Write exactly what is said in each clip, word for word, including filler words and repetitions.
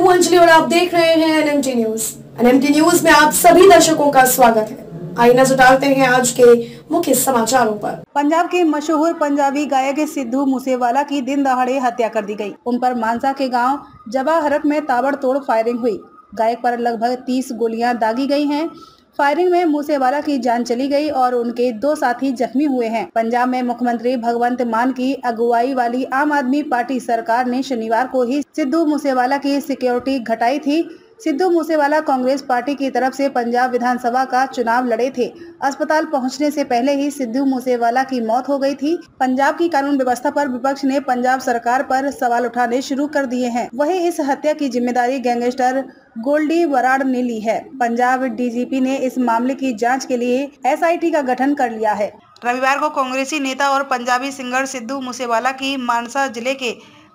हूं अंजलि और आप देख रहे हैं एनएमटी न्यूज। एनएमटी न्यूज में आप सभी दर्शकों का स्वागत है। आइए नजर डालते हैं आज के मुख्य समाचारों पर। पंजाब के मशहूर पंजाबी गायक सिद्धू मूसेवाला की दिन दहाड़े हत्या कर दी गई। उन पर मानसा के गांव जवाहरक में ताबड़तोड़ फायरिंग हुई। गायक पर लगभग तीस गोलियां दागी गई हैं। फायरिंग में मूसेवाला की जान चली गई और उनके दो साथी जख्मी हुए हैं। पंजाब में मुख्यमंत्री भगवंत मान की अगुवाई वाली आम आदमी पार्टी सरकार ने शनिवार को ही सिद्धू मूसेवाला की सिक्योरिटी घटाई थी। सिद्धू मूसेवाला कांग्रेस पार्टी की तरफ से पंजाब विधानसभा का चुनाव लड़े थे। अस्पताल पहुंचने से पहले ही सिद्धू मूसेवाला की मौत हो गई थी। पंजाब की कानून व्यवस्था पर विपक्ष ने पंजाब सरकार पर सवाल उठाने शुरू कर दिए हैं। वहीं इस हत्या की जिम्मेदारी गैंगस्टर गोल्डी बराड़ ने ली है। पंजाब डीजीपी ने इस मामले की जाँच के लिए एसआईटी का गठन कर लिया है। रविवार को कांग्रेसी नेता और पंजाबी सिंगर सिद्धू मूसेवाला की मानसा जिले के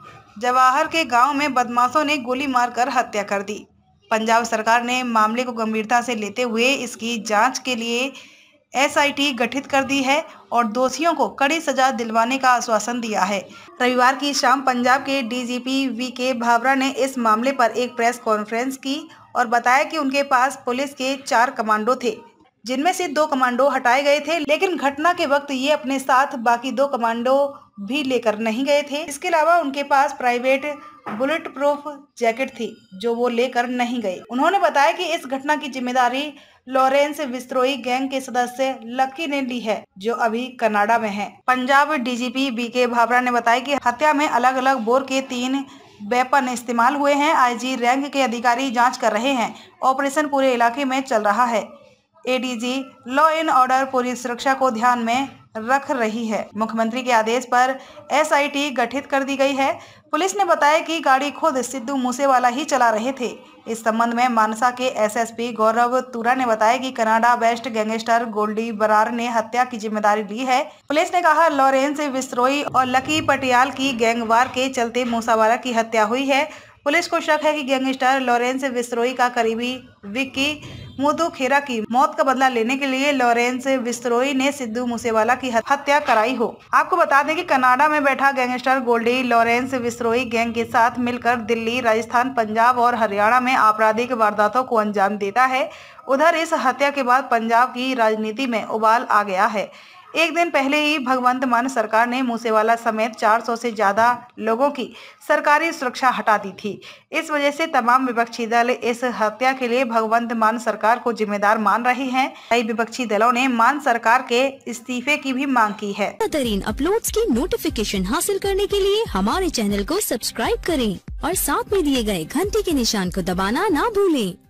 जवाहर के गाँव में बदमाशों ने गोली मारकर हत्या कर दी। पंजाब सरकार ने मामले को गंभीरता से लेते हुए इसकी जांच के लिए एसआईटी गठित कर दी है और दोषियों को कड़ी सजा दिलवाने का आश्वासन दिया है। रविवार की शाम पंजाब के डीजीपी वी के भावरा ने इस मामले पर एक प्रेस कॉन्फ्रेंस की और बताया कि उनके पास पुलिस के चार कमांडो थे, जिनमें से दो कमांडो हटाए गए थे, लेकिन घटना के वक्त ये अपने साथ बाकी दो कमांडो भी लेकर नहीं गए थे। इसके अलावा उनके पास प्राइवेट बुलेट प्रूफ जैकेट थी जो वो लेकर नहीं गए। उन्होंने बताया कि इस घटना की जिम्मेदारी लॉरेंस विस्त्रोई गैंग के सदस्य लकी ने ली है, जो अभी कनाडा में है। पंजाब डीजीपी बी के भावरा ने बताया कि हत्या में अलग अलग बोर के तीन वेपन इस्तेमाल हुए हैं। आईजी रैंक के अधिकारी जाँच कर रहे हैं। ऑपरेशन पूरे इलाके में चल रहा है। एडीजी लॉ एंड ऑर्डर पूरी सुरक्षा को ध्यान में रख रही है। मुख्यमंत्री के आदेश पर एसआईटी गठित कर दी गई है। पुलिस ने बताया कि गाड़ी खुद सिद्धू मूसेवाला ही चला रहे थे। इस संबंध में मानसा के एसएसपी गौरव तुरा ने बताया कि Canada based gangster Goldy Brar ने हत्या की जिम्मेदारी ली है। पुलिस ने कहा लॉरेंस विस्त्रोई और लकी पटियाल की गैंगवार के चलते मूसेवाला की हत्या हुई है। पुलिस को शक है कि गैंगस्टर लॉरेंस विस्त्रोई का करीबी विक्की मुदुखेरा की मौत का बदला लेने के लिए लॉरेंस विस्त्रोई ने सिद्धू मूसेवाला की हत्या कराई हो। आपको बता दें कि कनाडा में बैठा गैंगस्टर गोल्डी लॉरेंस विस्त्रोई गैंग के साथ मिलकर दिल्ली, राजस्थान, पंजाब और हरियाणा में आपराधिक वारदातों को अंजाम देता है। उधर इस हत्या के बाद पंजाब की राजनीति में उबाल आ गया है। एक दिन पहले ही भगवंत मान सरकार ने मूसेवाला समेत चार सौ से ज्यादा लोगों की सरकारी सुरक्षा हटा दी थी। इस वजह से तमाम विपक्षी दल इस हत्या के लिए भगवंत मान सरकार को जिम्मेदार मान रहे हैं। कई विपक्षी दलों ने मान सरकार के इस्तीफे की भी मांग की है। बेहतरीन अपलोड्स की नोटिफिकेशन हासिल करने के लिए हमारे चैनल को सब्सक्राइब करें और साथ में दिए गए घंटी के निशान को दबाना ना भूलें।